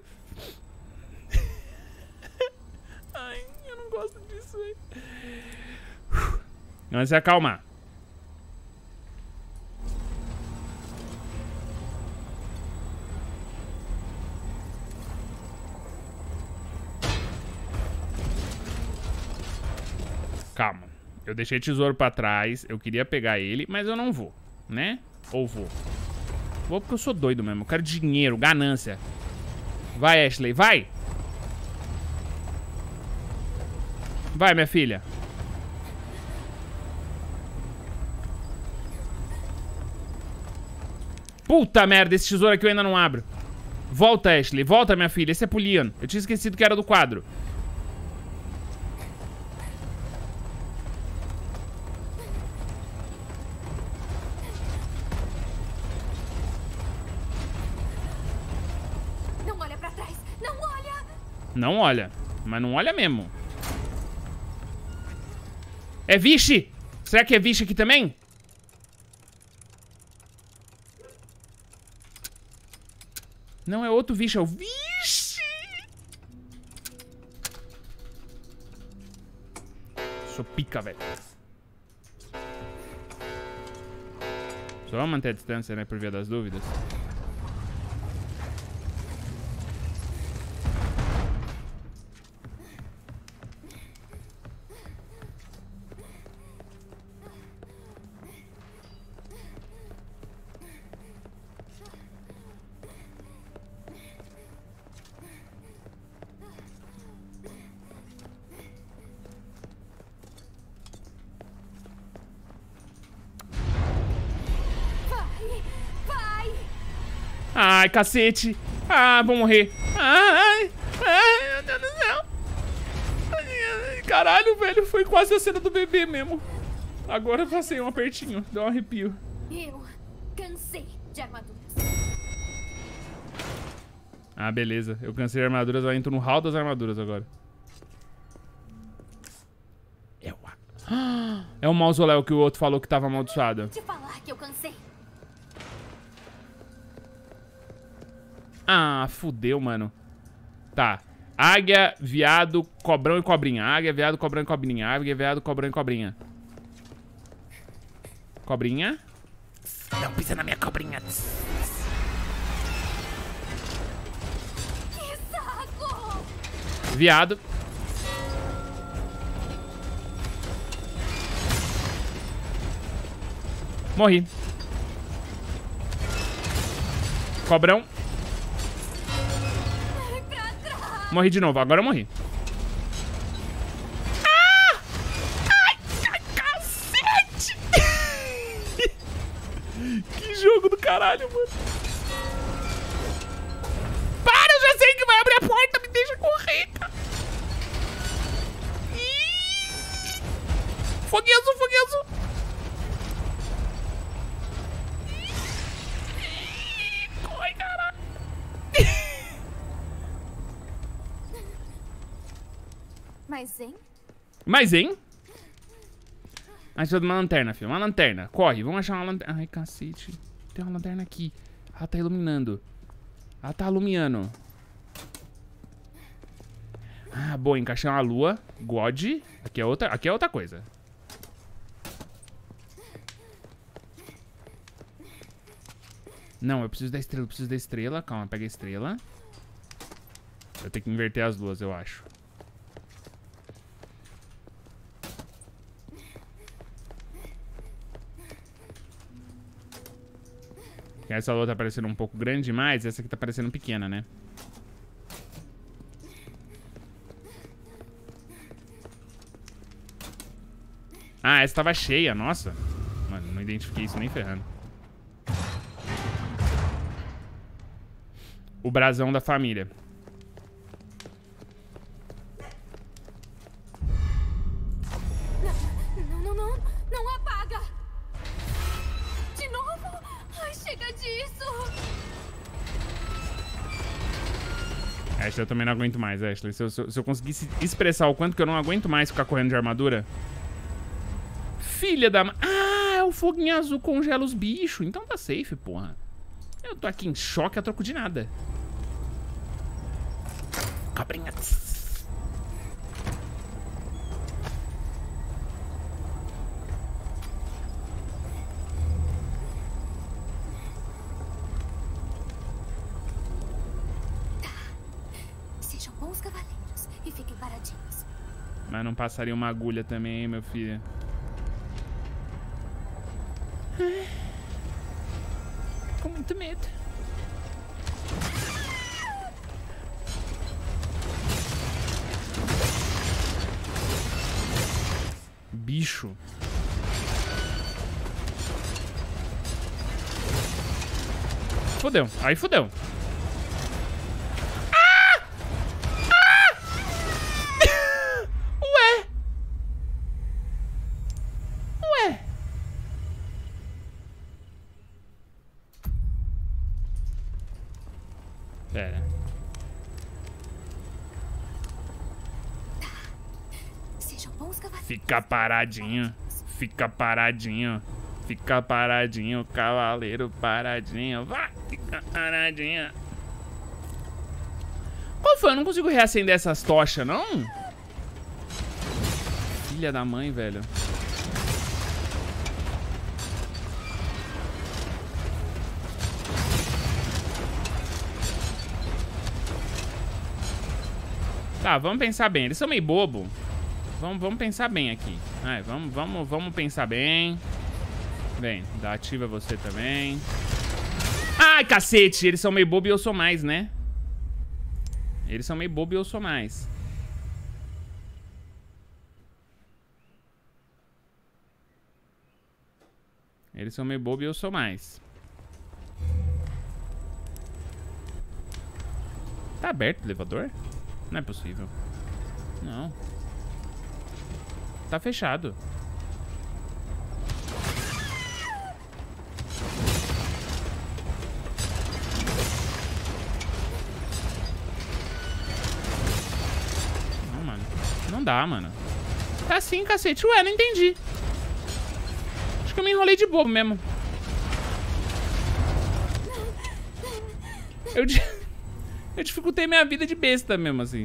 S1: Ai, eu não gosto disso, velho. Vamos se acalmar. Eu deixei tesouro pra trás. Eu queria pegar ele, mas eu não vou, né? Ou vou? Vou porque eu sou doido mesmo. Eu quero dinheiro, ganância. Vai, Ashley, vai! Vai, minha filha. Puta merda, esse tesouro aqui eu ainda não abro. Volta, Ashley. Volta, minha filha. Esse é pro Leon. Eu tinha esquecido que era do quadro.
S4: Não olha pra trás. Não olha.
S1: Não olha. Mas não olha mesmo. É Vichy? Será que é Vichy aqui também? Não, é outro Vichy. É o Vichy. Sou pica, velho. Só vamos manter a distância, né? Por via das dúvidas. Ai, cacete. Ah, vou morrer. Ai, ai, meu Deus do céu. Ai, caralho, velho. Foi quase a cena do bebê mesmo. Agora eu passei um apertinho. Deu um arrepio.
S4: Eu cansei de armaduras.
S1: Ah, beleza. Eu cansei de armaduras. Eu entro no hall das armaduras agora. É o... É o mausoléu que o outro falou que tava amaldiçoado.
S4: Te falar que eu cansei.
S1: Ah, fudeu, mano. Tá. Águia, viado, cobrão e cobrinha. Águia, viado, cobrão e cobrinha. Águia, viado, cobrão e cobrinha. Cobrinha. Não pisa na minha cobrinha.
S4: Que saco!
S1: Viado. Morri. Cobrão. Morri de novo, agora eu morri. Ah! Ai, ai, cacete! Que jogo do caralho, mano. Para, eu já sei que vai abrir a porta, me deixa correr, cara. Ih! Foguinho azul, foguinho azul. Corre, caralho.
S4: Mas, hein?
S1: Mas, hein? A gente precisa de uma lanterna, filho. Uma lanterna. Corre, vamos achar uma lanterna. Ai, cacete. Tem uma lanterna aqui. Ela tá iluminando. Ela tá iluminando. Ah, boa. Encaixar uma lua. God. Aqui é outra, aqui é outra coisa. Não, eu preciso da estrela. Eu preciso da estrela. Calma, pega a estrela. Eu tenho que inverter as luas, eu acho. Essa lua tá parecendo um pouco grande demais, essa aqui tá parecendo pequena, né? Ah, essa tava cheia, nossa. Mano, não identifiquei isso nem ferrando. O brasão da família.
S4: Não, não, não. Não apaga. De novo? Ai, chega disso.
S1: Ashley, eu também não aguento mais, Ashley. Se eu, se eu, se eu conseguisse expressar o quanto que eu não aguento mais ficar correndo de armadura. Filha da... Ah, é o foguinho azul congela os bichos. Então tá safe, porra. Eu tô aqui em choque a troco de nada. Cobrinha.
S4: Sejam bons cavaleiros e fiquem paradinhos.
S1: Mas não passaria uma agulha também, hein, meu filho? Com muito medo. Bicho. Fudeu. Aí fudeu. Ah! Ah! Ué. Ué. Pera.
S4: Sejam bons cavaleiros.
S1: Fica paradinho. Fica paradinho. Fica paradinho, cavaleiro paradinho. Vai, fica paradinho. Qual foi? Eu não consigo reacender essas tochas, não? Filha da mãe, velho. Tá, vamos pensar bem. Eles são meio bobo. Vamos, vamos pensar bem aqui. Vai, vamos, vamos, vamos pensar bem. Vem, dá ativa você também. Ai, cacete! Eles são meio bobo e eu sou mais, né? Eles são meio bobo e eu sou mais. Eles são meio bobo e eu sou mais. Tá aberto o elevador? Não é possível. Não. Tá fechado. Não, mano. Não dá, mano. Tá assim, cacete. Ué, não entendi. Acho que eu me enrolei de bobo mesmo. Eu, eu dificultei minha vida de besta mesmo, assim.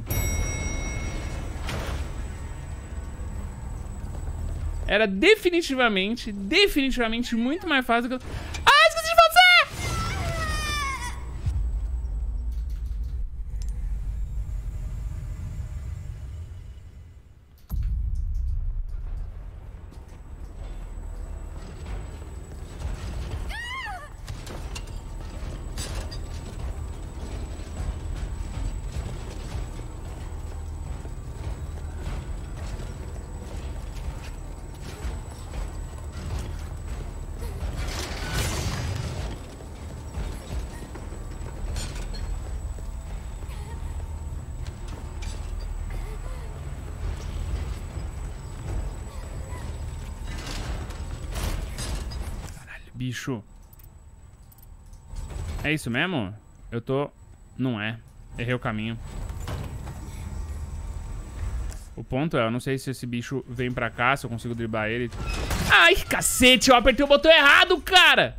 S1: Era definitivamente, definitivamente muito mais fácil do que eu... Ah, esqueci de você! Bicho. É isso mesmo? Eu tô... Não é. Errei o caminho. O ponto é, eu não sei se esse bicho vem pra cá, se eu consigo driblar ele. Ai, cacete, eu apertei o botão errado, cara!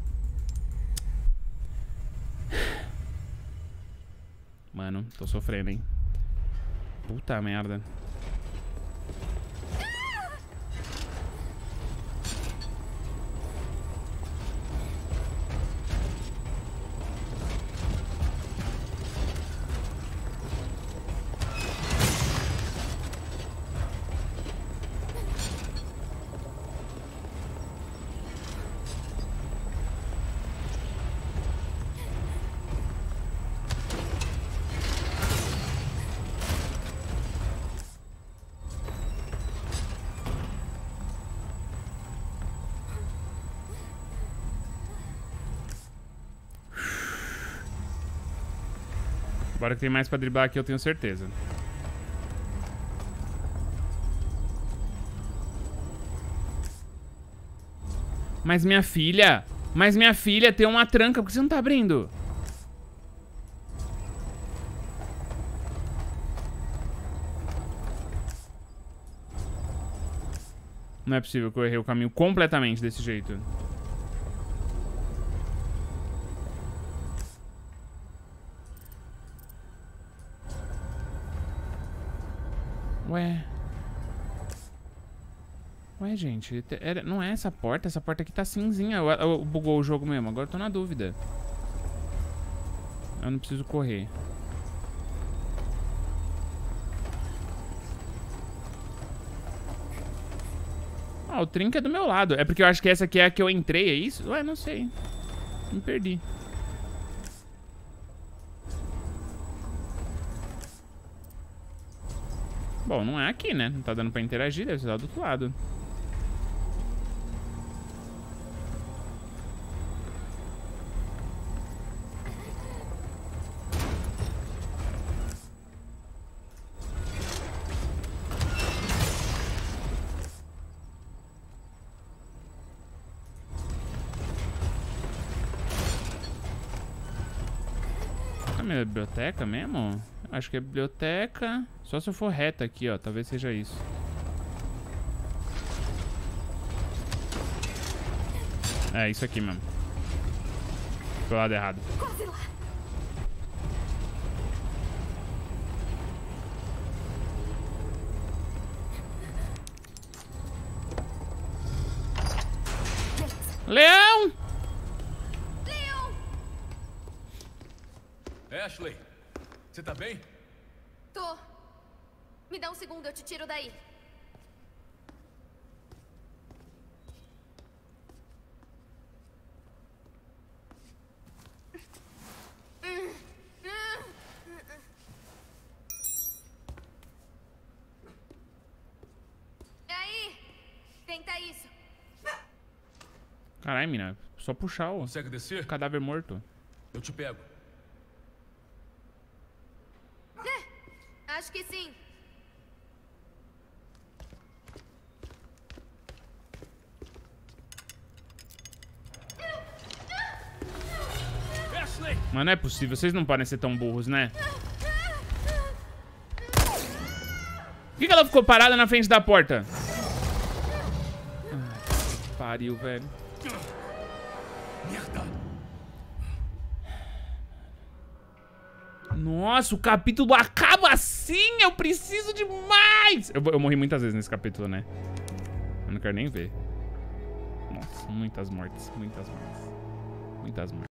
S1: Mano, tô sofrendo, hein? Puta merda. Agora que tem mais pra driblar aqui, eu tenho certeza. Mas minha filha... Mas minha filha tem uma tranca. Por que você não tá abrindo? Não é possível que eu errei o caminho completamente desse jeito. Ué. Ué, gente. Era, não é essa porta. Essa porta aqui tá cinzinha. Eu, eu, bugou o jogo mesmo. Agora eu tô na dúvida. Eu não preciso correr. Ó, o trinco é do meu lado. É porque eu acho que essa aqui é a que eu entrei, é isso? Ué, não sei. Me perdi. Bom, não é aqui, né? Não tá dando pra interagir, deve ser lá do outro lado. É minha biblioteca mesmo? Acho que é biblioteca. Só se eu for reto aqui, ó. Talvez seja isso. É, isso aqui mesmo. Pro lado errado.
S4: Quase lá.
S1: Leão!
S4: Leon!
S5: Ashley, você tá bem?
S4: Tô. Me dá um segundo, eu te tiro daí. E aí? Tenta isso.
S1: Caralho, mina. Só puxar o
S5: Consegue descer?
S1: cadáver morto.
S5: Eu te pego.
S4: Acho que sim.
S5: Ashley!
S1: Mas não é possível. Vocês não podem ser tão burros, né? Por que que ela ficou parada na frente da porta? Ai, que pariu, velho.
S5: Merda!
S1: Nossa, o capítulo acaba assim! Eu preciso de mais! Eu, eu morri muitas vezes nesse capítulo, né? Eu não quero nem ver. Nossa, muitas mortes, muitas mortes. Muitas mortes.